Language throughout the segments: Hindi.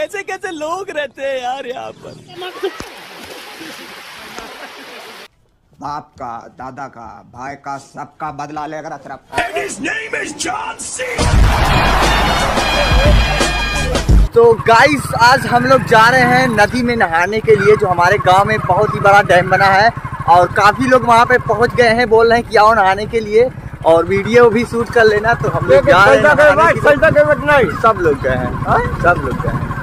कैसे कैसे लोग रहते हैं यार यहाँ पर। बाप का, दादा का, भाई का, सबका बदला लेकर तरफ। तो गाइस आज हम लोग जा रहे हैं नदी में नहाने के लिए, जो हमारे गांव में बहुत ही बड़ा डैम बना है और काफी लोग वहां पे पहुंच गए हैं, बोल रहे हैं कि आओ नहाने के लिए और वीडियो भी शूट कर लेना। तो हम लोग जा रहे हैं, सब लोग गए हैं, सब लोग गए हैं।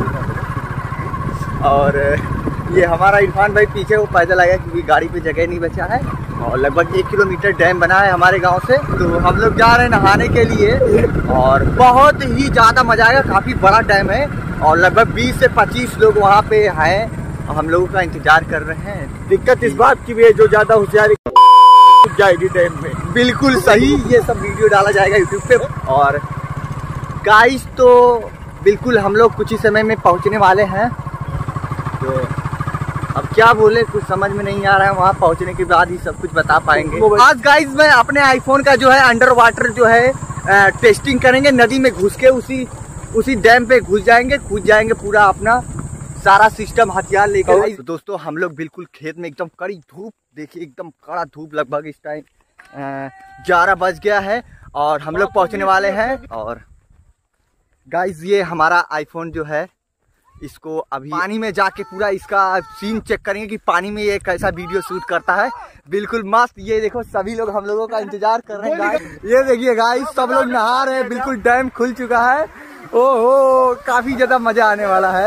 और ये हमारा इरफान भाई पीछे वो पैदल आएगा क्योंकि गाड़ी पे जगह नहीं बचा है और लगभग 1 किलोमीटर डैम बना है हमारे गांव से। तो हम लोग जा रहे हैं नहाने के लिए और बहुत ही ज़्यादा मजा आएगा। काफ़ी बड़ा डैम है और लगभग 20 से 25 लोग वहाँ पे हैं, हम लोगों का इंतजार कर रहे हैं। दिक्कत इस बात की भी है जो ज़्यादा होशियारी जाएगी डैम में। बिल्कुल सही, ये सब वीडियो डाला जाएगा यूट्यूब पे। और गाइस तो बिल्कुल हम लोग कुछ ही समय में पहुँचने वाले हैं। तो अब क्या बोले, कुछ समझ में नहीं आ रहा है, वहाँ पहुँचने के बाद ही सब कुछ बता पाएंगे। आज गाइस मैं अपने आईफोन का जो है अंडर वाटर जो है टेस्टिंग करेंगे। नदी में घुस के उसी डैम पे घुस जाएंगे, कूद जाएंगे, पूरा अपना सारा सिस्टम हथियार लेकर। तो दोस्तों हम लोग बिल्कुल खेत में, एकदम कड़ी धूप, देखिए एकदम कड़ा धूप, लगभग इस टाइम 11 बज गया है और हम लोग पहुँचने वाले हैं। और गाइस ये हमारा आईफोन जो है, इसको अभी पानी में जाके पूरा इसका सीन चेक करेंगे कि पानी में ये कैसा वीडियो शूट करता है। बिल्कुल मस्त। ये देखो सभी लोग हम लोगों का इंतजार कर रहे हैं गाइस। ये देखिए गाइस सब लोग नहा रहे हैं, बिल्कुल डैम खुल चुका है। ओहो काफी ज्यादा मजा आने वाला है।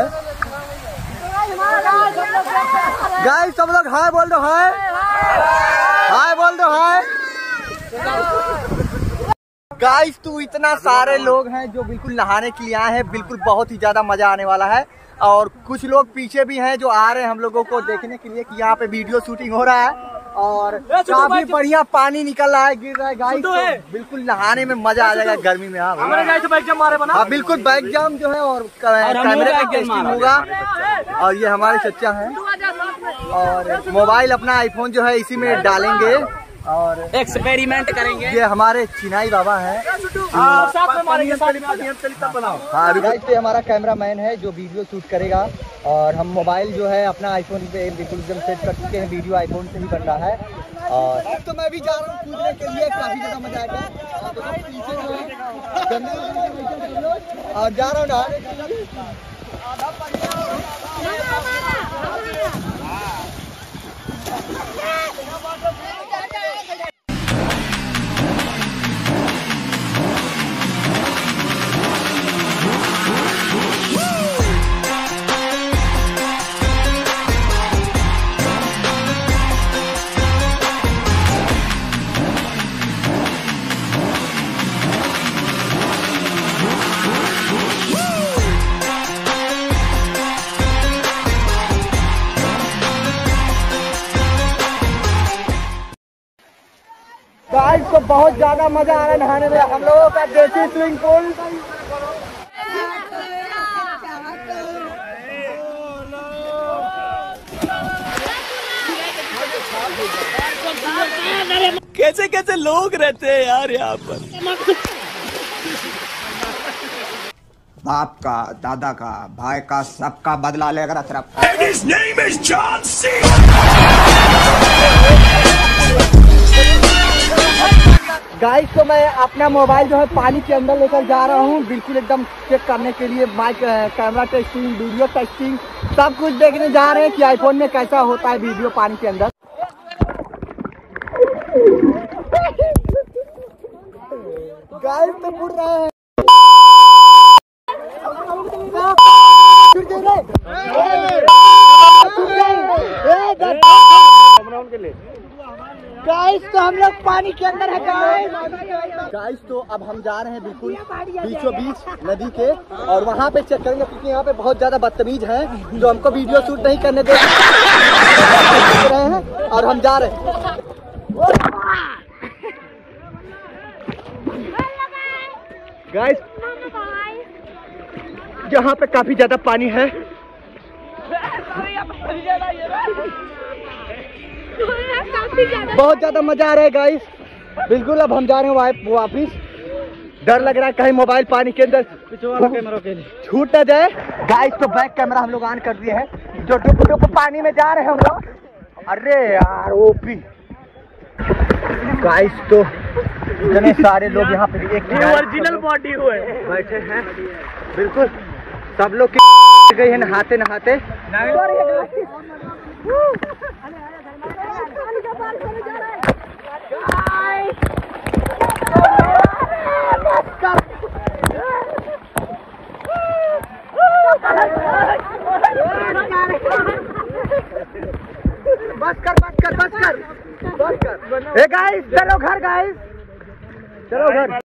गाइस सब लोग हाय बोल दो, हाय हाय बोल दो, हाय। गाइस तो इतना सारे लोग हैं जो बिल्कुल नहाने के लिए आए हैं, बिल्कुल बहुत ही ज्यादा मजा आने वाला है। और कुछ लोग पीछे भी हैं जो आ रहे हैं हम लोगों को देखने के लिए कि यहाँ पे वीडियो शूटिंग हो रहा है और काफी बढ़िया पानी निकल रहा है, गिर रहा है गाइस। तो बिल्कुल नहाने में मजा आ जाएगा गर्मी में। हाँ बिल्कुल बाइक जाम जो है और कैमरे का टेस्टिंग होगा। और ये हमारे चचा हैं और मोबाइल अपना आईफोन जो है इसी में डालेंगे और एक्सपेरिमेंट करेंगे। ये हमारे चिनाई बाबा हैं। हाँ गाइस पे हमारा कैमरा मैन है जो वीडियो शूट करेगा और हम मोबाइल जो है अपना आईफोन पे बिल्कुल एकदम सेट कर चुके हैं। वीडियो आईफोन से ही बन रहा है। और अब तो मैं भी जा रहा हूँ कूदने के लिए, काफी ज्यादा मजा आएगा। और जा रहा हूँ ना। गाइस को बहुत ज्यादा मजा आ रहा है नहाने में। हम लोगों का देसी स्विमिंग पूल। कैसे कैसे लोग रहते हैं यार यहाँ पर। बाप का, दादा का, भाई का, सबका बदला लेकर तरफ। गाइस तो मैं अपना मोबाइल जो है पानी के अंदर लेकर जा रहा हूँ, बिल्कुल एकदम चेक करने के लिए। Mic, camera testing, video testing, सब कुछ देखने जा रहे हैं कि आईफोन में कैसा होता है वीडियो पानी के अंदर। गाइस तो बुड़ रहे हैं। गाइस तो हम लोग पानी के अंदर है गाइस। तो अब हम जा रहे हैं बिल्कुल बीचों बीच नदी के और वहाँ पे चेक करेंगे क्योंकि यहाँ पे बहुत ज्यादा बदतमीज हैं जो हमको वीडियो शूट नहीं करने दे रहे हैं और हम जा रहे हैं। गाइस यहाँ पे काफी ज्यादा पानी है। बहुत ज्यादा मजा आ रहा है गाइस। बिल्कुल अब हम जा रहे हैं वापिस डर लग रहा है कहीं मोबाइल पानी के अंदर छूट ना जाए। गाइस तो बैक कैमरा हम लोग ऑन कर दिए हैं, जो डुब डुब पानी में जा रहे हैं हम लोग। अरे यार ओपी गाइस, तो इतने सारे लोग यहाँ पे एक ओरिजिनल बॉडी हुए बैठे हैं, बिल्कुल सब लोग गए हैं नहाते नहाते। बस कर। ए गाइस चलो घर, गाइस चलो घर।